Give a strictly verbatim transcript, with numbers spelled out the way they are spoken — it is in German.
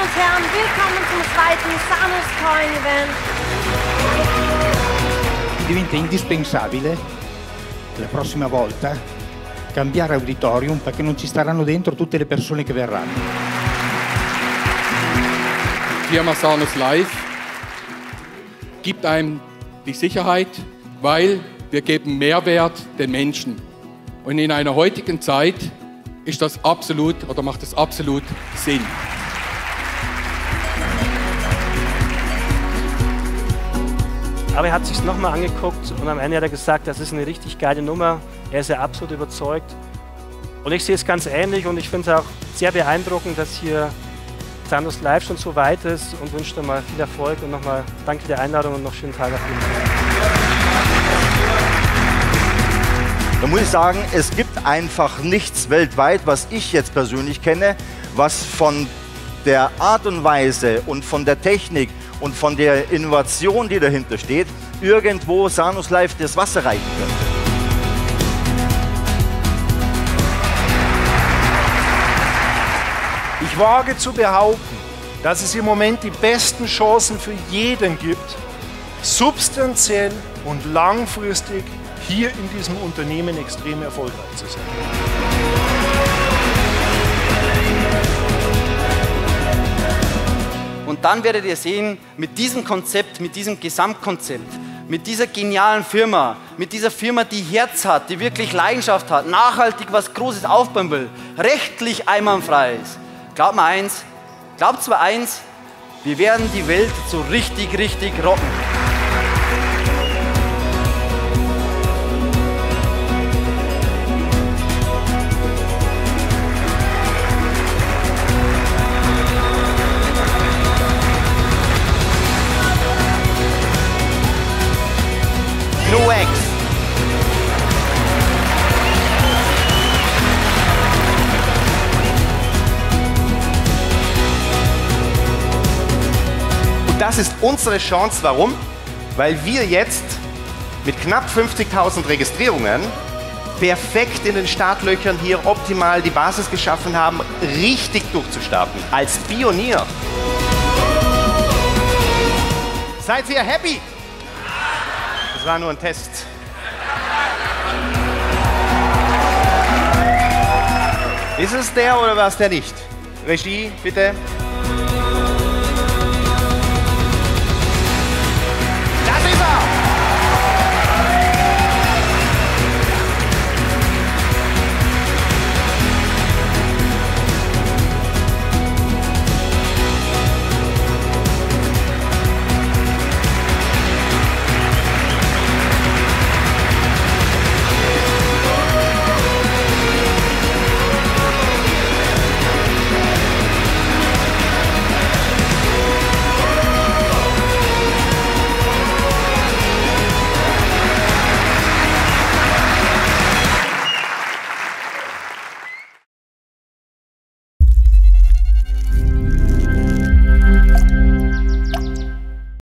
Damen und Herren, willkommen zum zweiten Sanus Coin Event. Diventa indispensabile la prossima volta cambiare auditorium perché non ci staranno dentro tutte le persone che verranno. Firma Sanus Live gibt einem die Sicherheit, weil wir geben Mehrwert den Menschen. Und in einer heutigen Zeit ist das absolut oder macht das absolut Sinn. Aber er hat sich nochmal angeguckt und am Ende hat er gesagt, das ist eine richtig geile Nummer. Er ist ja absolut überzeugt. Und ich sehe es ganz ähnlich und ich finde es auch sehr beeindruckend, dass hier Sanus Live schon so weit ist und wünsche dir mal viel Erfolg und nochmal danke für die Einladung und noch schönen Tag auf jeden Fall. Da muss ich sagen, es gibt einfach nichts weltweit, was ich jetzt persönlich kenne, was von der Art und Weise und von der Technik und von der Innovation, die dahinter steht, irgendwo Sanus Live das Wasser reichen könnte. Ich wage zu behaupten, dass es im Moment die besten Chancen für jeden gibt, substanziell und langfristig hier in diesem Unternehmen extrem erfolgreich zu sein. Und dann werdet ihr sehen, mit diesem Konzept, mit diesem Gesamtkonzept, mit dieser genialen Firma, mit dieser Firma, die Herz hat, die wirklich Leidenschaft hat, nachhaltig was Großes aufbauen will, rechtlich einwandfrei ist. Glaubt mir eins, glaubt zwar eins, wir werden die Welt so richtig, richtig rocken. No X. Und das ist unsere Chance. Warum? Weil wir jetzt mit knapp fünfzigtausend Registrierungen perfekt in den Startlöchern hier optimal die Basis geschaffen haben, richtig durchzustarten. Als Pionier. Seid ihr happy? Das war nur ein Test. Ist es der oder war es der nicht? Regie, bitte.